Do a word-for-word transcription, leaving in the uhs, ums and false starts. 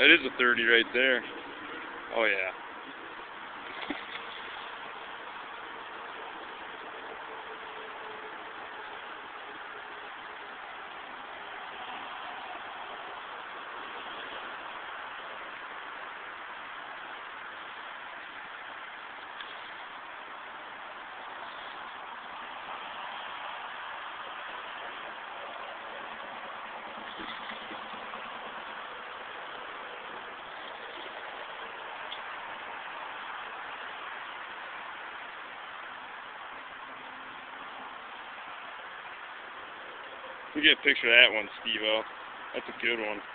That is a thirty right there. Oh yeah. We get a picture of that one, Steve-O. That's a good one.